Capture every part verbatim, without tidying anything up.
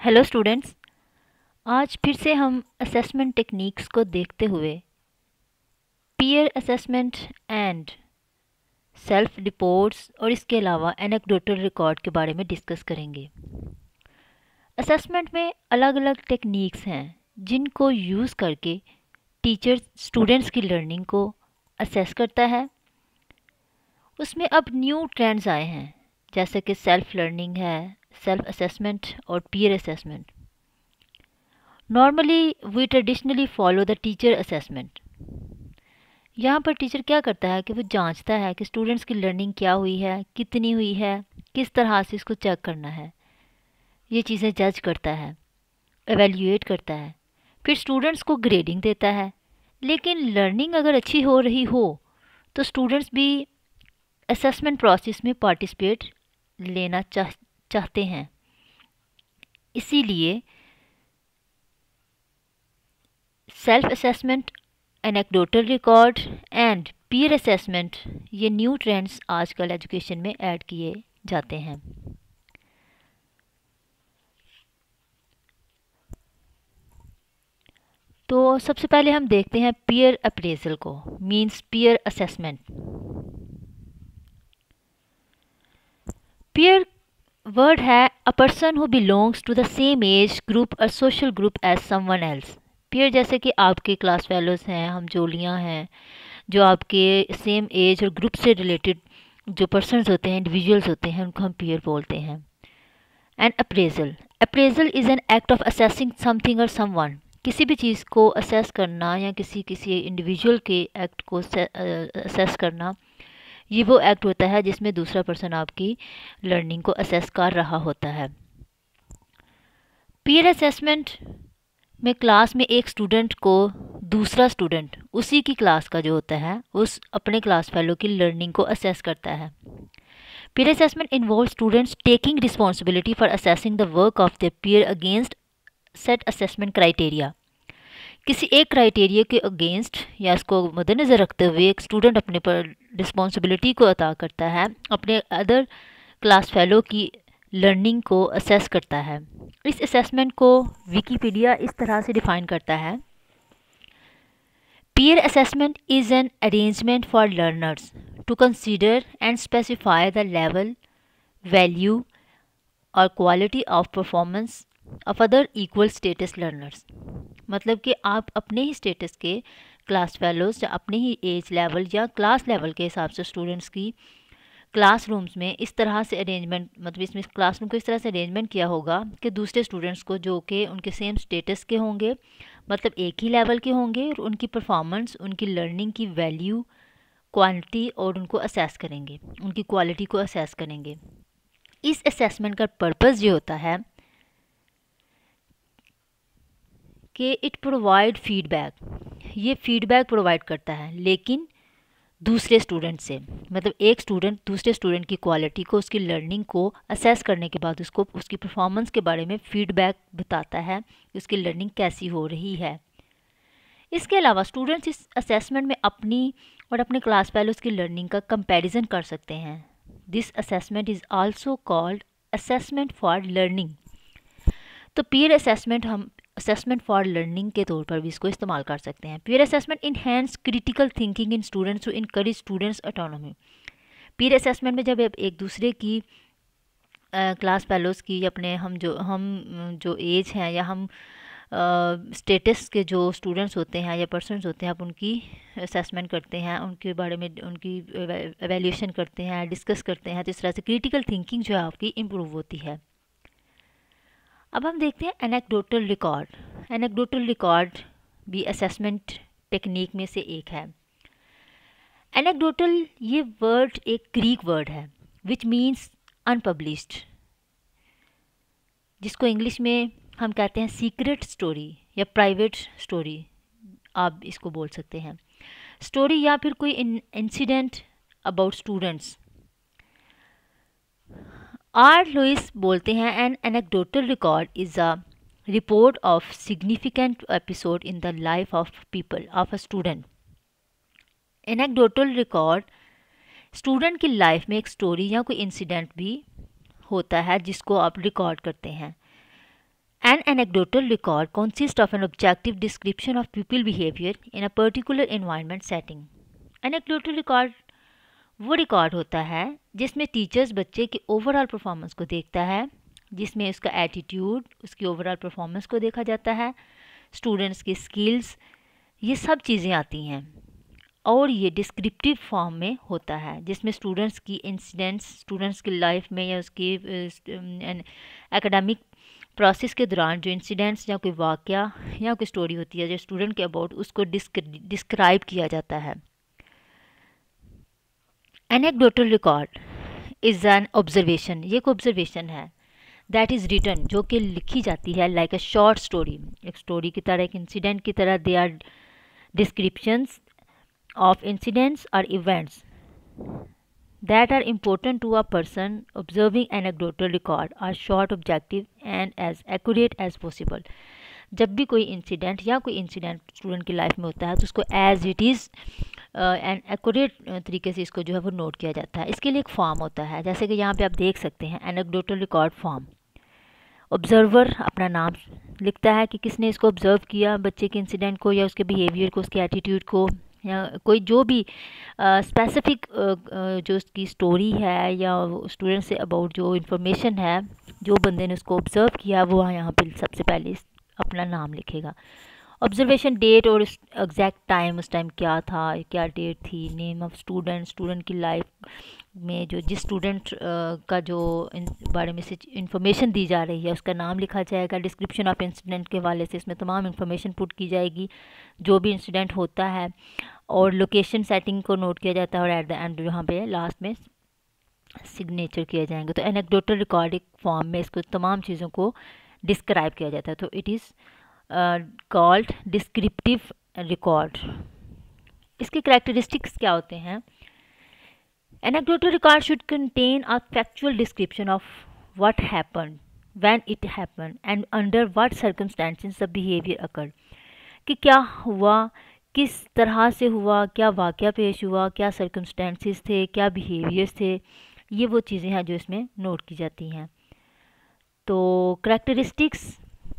Hello students. आज फिर से हम असेसमेंट टेक्निक्स को देखते हुए peer assessment and self reports और इसके अलावा एनेक्डोटल रिकॉर्ड के बारे में डिस्कस करेंगे। असेसमेंट में अलग अलग टेक्निक्स हैं जिनको यूज़ करके टीचर स्टूडेंट्स की लर्निंग को असेस करता है। उसमें अब न्यू ट्रेंड्स आए हैं जैसे कि सेल्फ लर्निंग है, सेल्फ असेसमेंट और peer assessment. Normally we traditionally follow the teacher assessment. यहाँ पर टीचर क्या करता है कि वो जांचता है कि स्टूडेंट्स की लर्निंग क्या हुई है, कितनी हुई है, किस तरह से इसको चेक करना है। ये चीज़ें जज करता है, एवेल्यूएट करता है, फिर स्टूडेंट्स को ग्रेडिंग देता है। लेकिन लर्निंग अगर अच्छी हो रही हो तो स्टूडेंट्स भी असेसमेंट प्रोसेस में पार्टिसिपेट लेना चाह चाहते हैं। इसीलिए self assessment, anecdotal record and peer assessment, ये न्यू ट्रेंड्स आजकल एजुकेशन में ऐड किए जाते हैं। तो सबसे पहले हम देखते हैं पीयर अप्रेजल को, means peer assessment. Peer word है a person who belongs to the same age group और social group as someone else. Peer जैसे कि आपके क्लास फेलोज़ हैं, हम जोलियाँ हैं, जो आपके सेम एज और ग्रुप से रिलेटेड जो पर्सन्स होते हैं, इंडिविजुअल्स होते हैं, उनको हम पीयर बोलते हैं। And appraisal, appraisal is an act of assessing something और समवन। किसी भी चीज़ को असेस करना या किसी किसी इंडिविजुअल के एक्ट को असेस करना, ये वो एक्ट होता है जिसमें दूसरा पर्सन आपकी लर्निंग को असेस कर रहा होता है। पीयर असेसमेंट में क्लास में एक स्टूडेंट को दूसरा स्टूडेंट उसी की क्लास का जो होता है उस अपने क्लास फेलो की लर्निंग को असेस करता है। Peer assessment involve students taking responsibility for assessing the work of their peer against set assessment criteria. किसी एक क्राइटेरिया के अगेंस्ट या इसको मद्देनज़र रखते हुए एक स्टूडेंट अपने पर रिस्पॉन्सिबिलिटी को अदा करता है, अपने अदर क्लास फेलो की लर्निंग को असेस करता है। इस असेसमेंट को विकिपीडिया इस तरह से डिफाइन करता है: Peer assessment is an arrangement for learners to consider and specify the level, value or quality of performance of other equal status learners। मतलब कि आप अपने ही स्टेटस के क्लास फेलोज या अपने ही एज लेवल या क्लास लेवल के हिसाब से स्टूडेंट्स की क्लासरूम्स में इस तरह से अरेंजमेंट, मतलब इसमें क्लासरूम को इस तरह से अरेंजमेंट किया होगा कि दूसरे स्टूडेंट्स को जो कि उनके सेम स्टेटस के होंगे, मतलब एक ही लेवल के होंगे, और उनकी परफॉर्मेंस, उनकी लर्निंग की वैल्यू, क्वांटिटी और उनको असेस करेंगे, उनकी क्वालिटी को असेस करेंगे। इस असेसमेंट का पर्पस ये होता है कि इट प्रोवाइड फीडबैक, ये फीडबैक प्रोवाइड करता है लेकिन दूसरे स्टूडेंट से, मतलब एक स्टूडेंट दूसरे स्टूडेंट की क्वालिटी को, उसकी लर्निंग को असेस करने के बाद उसको उसकी परफॉर्मेंस के बारे में फीडबैक बताता है कि उसकी लर्निंग कैसी हो रही है। इसके अलावा स्टूडेंट्स इस असेसमेंट में अपनी और अपने क्लास फेलोज़ की लर्निंग का कंपैरिजन कर सकते हैं। This assessment is also called assessment for learning. तो पीयर असेसमेंट हम असेसमेंट फॉर लर्निंग के तौर पर भी इसको इस्तेमाल कर सकते हैं। Peer assessment enhance critical thinking in students to encourage students autonomy. Peer assessment में जब एक दूसरे की क्लास फेलोज़ की, अपने हम जो हम जो एज हैं या हम स्टेटस के जो स्टूडेंट्स होते हैं या पर्सन्स होते हैं, आप उनकी असेसमेंट करते हैं, उनके बारे में उनकी एवेल्यूशन करते हैं, डिस्कस करते हैं, तो इस तरह से क्रिटिकल थिंकिंग जो है आपकी इम्प्रूव होती है। अब हम देखते हैं एनेक्डोटल रिकॉर्ड। एनेक्डोटल रिकॉर्ड भी असेसमेंट टेक्निक में से एक है। एनेक्डोटल ये वर्ड एक ग्रीक वर्ड है विच मीन्स अनपब्लिश्ड, जिसको इंग्लिश में हम कहते हैं सीक्रेट स्टोरी या प्राइवेट स्टोरी, आप इसको बोल सकते हैं। स्टोरी या फिर कोई incident about students. R Louis बोलते हैं an anecdotal record is a report of significant episode in the life of people of a student. Anecdotal record student की लाइफ में एक स्टोरी या कोई इंसिडेंट भी होता है जिसको आप रिकॉर्ड करते हैं। An anecdotal record consists of an objective description of pupil behavior in a particular environment setting. Anecdotal record वो रिकॉर्ड होता है जिसमें टीचर्स बच्चे के ओवरऑल परफॉर्मेंस को देखता है, जिसमें उसका एटीट्यूड, उसकी ओवरऑल परफॉर्मेंस को देखा जाता है, स्टूडेंट्स की स्किल्स, ये सब चीज़ें आती हैं। और ये डिस्क्रिप्टिव फॉर्म में होता है जिसमें स्टूडेंट्स की इंसिडेंट्स, स्टूडेंट्स की लाइफ में या उसकी एकेडमिक प्रोसेस के दौरान जो इंसिडेंट्स या कोई वाक़या या कोई स्टोरी होती है जो स्टूडेंट के अबाउट, उसको डिस्क्राइब किया जाता है। Anecdotal record is an observation, ये एक ऑब्जर्वेशन है दैट इज़ रिटन, जो कि लिखी जाती है लाइक अ शॉर्ट स्टोरी, एक स्टोरी की तरह, एक इंसिडेंट की तरह। They are descriptions of incidents और events that are important to a person. Observing anecdotal record are short, objective and as accurate as possible. जब भी कोई इंसिडेंट या कोई इंसिडेंट स्टूडेंट की लाइफ में होता है तो उसको as it is and accurate तरीके से इसको जो है वो नोट किया जाता है। इसके लिए एक फॉर्म होता है, जैसे कि यहाँ पे आप देख सकते हैं एनेक्डोटल रिकॉर्ड फॉर्म। ऑब्जर्वर अपना नाम लिखता है कि किसने इसको ऑब्जर्व किया, बच्चे के इंसिडेंट को या उसके बिहेवियर को, उसके एटीट्यूड को, या कोई जो भी स्पेसिफिक जो उसकी स्टोरी है या स्टूडेंट से अबाउट जो इन्फॉर्मेशन है, जो बंदे ने उसको ऑब्ज़र्व किया वो यहाँ पे सबसे पहले अपना नाम लिखेगा। ऑब्जर्वेशन डेट और एग्जैक्ट टाइम, उस टाइम क्या था, क्या डेट थी, नेम ऑफ स्टूडेंट, स्टूडेंट की लाइफ में जो जिस स्टूडेंट का जो इन बारे में से इंफॉर्मेशन दी जा रही है उसका नाम लिखा जाएगा। डिस्क्रिप्शन ऑफ इंसिडेंट के हवाले से इसमें तमाम इंफॉर्मेशन पुट की जाएगी जो भी इंसिडेंट होता है, और लोकेशन सेटिंग को नोट किया जाता है, और एट द एंड यहाँ पे लास्ट में सिग्नेचर किए जाएंगे। तो एनेक्डोटल रिकॉर्डिंग फॉर्म में इसको तमाम चीज़ों को डिस्क्राइब किया जाता है, तो it is called descriptive record. इसके कैरेक्टरिस्टिक्स क्या होते हैं? Anecdotal record should contain a factual description of what happened, when it happened and under what circumstances the behaviour occurred, कि क्या हुआ, किस तरह से हुआ, क्या वाक़या पेश हुआ, क्या सर्कमस्टेंसेस थे, क्या बिहेवियर्स थे, ये वो चीज़ें हैं जो इसमें नोट की जाती हैं। तो करैक्टरिस्टिक्स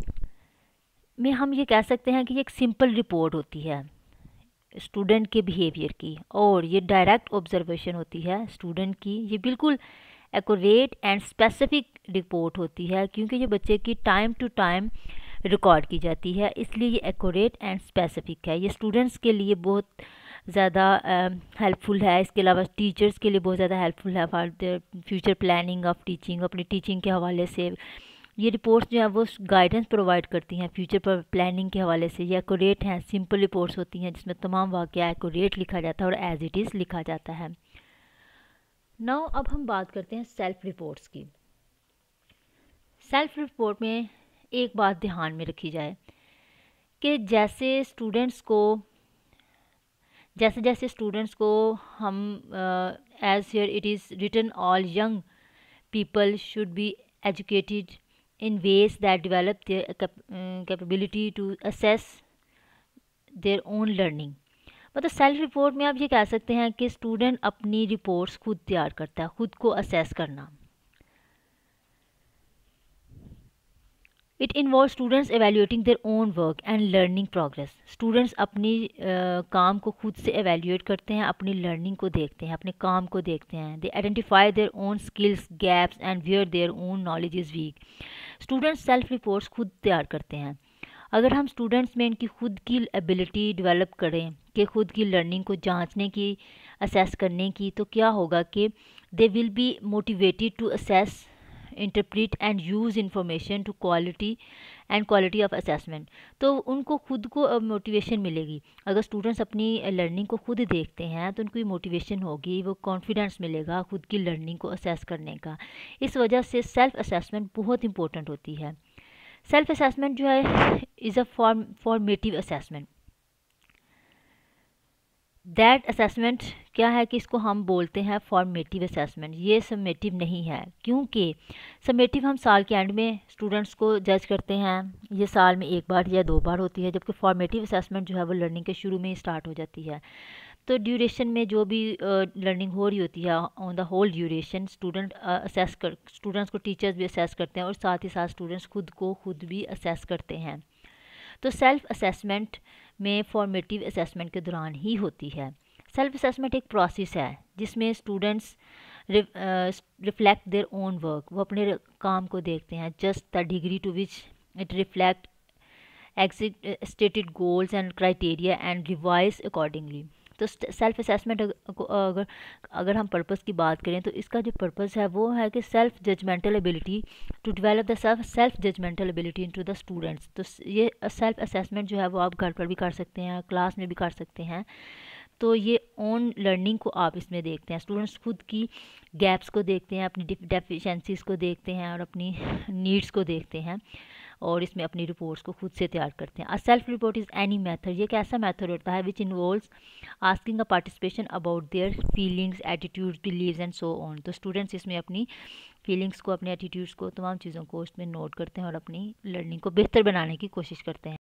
में हम ये कह सकते हैं कि ये एक सिंपल रिपोर्ट होती है स्टूडेंट के बिहेवियर की, और ये डायरेक्ट ऑब्जर्वेशन होती है स्टूडेंट की। ये बिल्कुल एक्यूरेट एंड स्पेसिफिक रिपोर्ट होती है क्योंकि ये बच्चे की टाइम टू टाइम रिकॉर्ड की जाती है, इसलिए ये एक्यूरेट एंड स्पेसिफिक है। ये स्टूडेंट्स के लिए बहुत ज़्यादा हेल्पफुल है, इसके अलावा टीचर्स के लिए बहुत ज़्यादा हेल्पफुल है for the future planning of teaching. अपनी टीचिंग के हवाले से ये रिपोर्ट्स जो है वो गाइडेंस प्रोवाइड करती हैं फ्यूचर पर प्लानिंग के हवाले से। ये एक्यूरेट हैं, सिंपल रिपोर्ट्स होती हैं जिसमें तमाम वाक़या एक्यूरेट लिखा जाता है और एज इट इज़ लिखा जाता है। नाउ अब हम बात करते हैं सेल्फ रिपोर्ट्स की। सेल्फ रिपोर्ट में एक बात ध्यान में रखी जाए कि जैसे स्टूडेंट्स को जैसे जैसे स्टूडेंट्स को हम as here it is written all young people should be educated in ways that develop their cap- uh, capability to assess their own learning। मतलब सेल्फ रिपोर्ट में आप ये कह सकते हैं कि स्टूडेंट अपनी रिपोर्ट्स खुद तैयार करता है, खुद को असेस करना। It involve students evaluating their own work and learning progress. Students अपनी uh, काम को खुद से एवेल्यूएट करते हैं, अपनी लर्निंग को देखते हैं, अपने काम को देखते हैं। They identify their own skills gaps and where their own knowledge is weak. Students self reports खुद तैयार करते हैं। अगर हम स्टूडेंट्स में इनकी खुद की एबिलिटी डेवलप करें कि खुद की लर्निंग को जांचने की, असेस करने की, तो क्या होगा कि they will be motivated to assess, interpret and use information to quality and quality of assessment. तो उनको खुद को मोटिवेशन मिलेगी। अगर स्टूडेंट्स अपनी लर्निंग को खुद देखते हैं तो उनको मोटिवेशन होगी, वो कॉन्फिडेंस मिलेगा खुद की लर्निंग को असेस करने का। इस वजह से सेल्फ असेसमेंट बहुत इंपॉर्टेंट होती है। सेल्फ असेसमेंट जो है is a form formative assessment. That assessment क्या है कि इसको हम बोलते हैं फॉर्मेटिव असेसमेंट। ये समेटिव नहीं है, क्योंकि समेटिव हम साल के एंड में स्टूडेंट्स को जज करते हैं, ये साल में एक बार या दो बार होती है, जबकि फॉर्मेटिव असेसमेंट जो है वो लर्निंग के शुरू में ही स्टार्ट हो जाती है। तो ड्यूरेशन में जो भी लर्निंग हो रही होती है on the whole duration student assess कर स्टूडेंट्स को टीचर्स भी असेस करते हैं और साथ ही साथ स्टूडेंट्स खुद को खुद भी असेस करते हैं। तो सेल्फ असेसमेंट में फॉर्मेटिव असेसमेंट के दौरान ही होती है। सेल्फ असेसमेंट एक प्रोसेस है जिसमें students reflect their own work, वो अपने काम को देखते हैं, just the degree to which it reflect stated goals and criteria and revise accordingly. तो सेल्फ असेसमेंट अगर अगर हम पर्पस की बात करें तो इसका जो पर्पस है वो है कि self judgemental ability to develop the self self judgemental ability into the students. तो ये सेल्फ असेसमेंट जो है वो आप घर पर भी कर सकते हैं, क्लास में भी कर सकते हैं। तो ये ऑन लर्निंग को आप इसमें देखते हैं, स्टूडेंट्स खुद की गैप्स को देखते हैं, अपनी डेफिशिएंसीज को देखते हैं और अपनी नीड्स को देखते हैं और इसमें अपनी रिपोर्ट्स को खुद से तैयार करते हैं। A self report is any method, ये एक ऐसा मेथड होता है which involves asking a participation about their feelings, attitudes, believes and so on. तो स्टूडेंट्स इसमें अपनी फीलिंग्स को, अपने एटीट्यूड्स को, तमाम चीज़ों को इसमें नोट करते हैं और अपनी लर्निंग को बेहतर बनाने की कोशिश करते हैं।